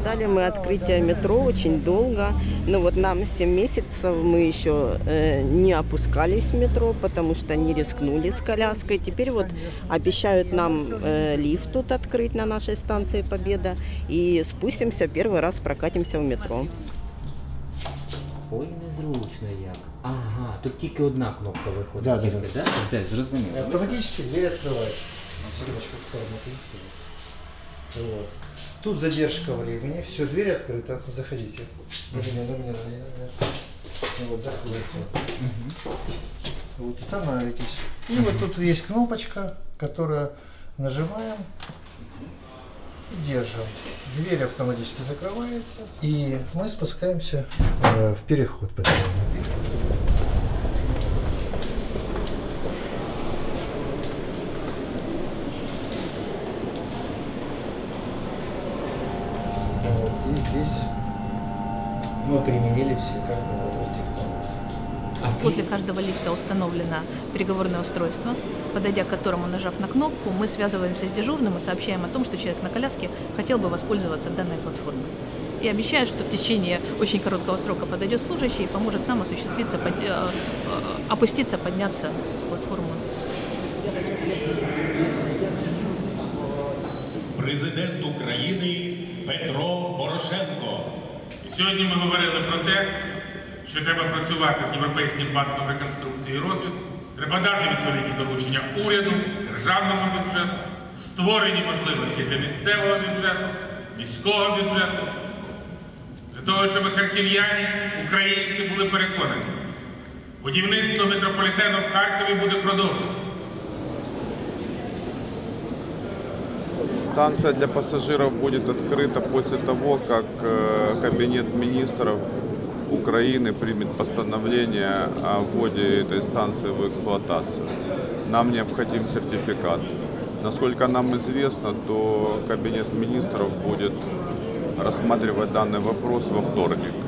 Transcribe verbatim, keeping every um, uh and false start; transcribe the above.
Ждали мы открытия метро очень долго, но вот нам семь месяцев мы еще э, не опускались в метро, потому что не рискнули с коляской. Теперь вот обещают нам э, лифт тут открыть на нашей станции Победа и спустимся, первый раз прокатимся в метро. Ой, незручно як. Ага, тут тільки одна кнопка виходить. Да, тільки, да, да? Все, зрозуміло. Автоматически дверь открывается. Секундочку, в сторону. Вот. Тут задержка времени, все, дверь открыта, заходите. На меня, на меня, на меня, на меня. Вот, заходите. Угу. Вот, становитесь. И угу. вот тут есть кнопочка, которую нажимаем и держим. Дверь автоматически закрывается, и мы спускаемся э, в переход. И здесь мы применили все как бы вот эти технологии. После каждого лифта установлено переговорное устройство, подойдя к которому, нажав на кнопку, мы связываемся с дежурным и сообщаем о том, что человек на коляске хотел бы воспользоваться данной платформой. И обещает, что в течение очень короткого срока подойдет служащий и поможет нам осуществиться, под, э, э, опуститься, подняться с платформы. Президент України Петро Порошенко. І сьогодні ми говорили про те, що треба працювати з Європейським банком реконструкції і розвитку, треба дати відповідні доручення уряду, державному бюджету, створені можливості для місцевого бюджету, міського бюджету, для того, щоб харків'яні, українці були переконані. Будівництво метрополітену в Харкові буде продовжено. Станция для пассажиров будет открыта после того, как Кабинет министров Украины примет постановление о вводе этой станции в эксплуатацию. Нам необходим сертификат. Насколько нам известно, то Кабинет министров будет рассматривать данный вопрос во вторник.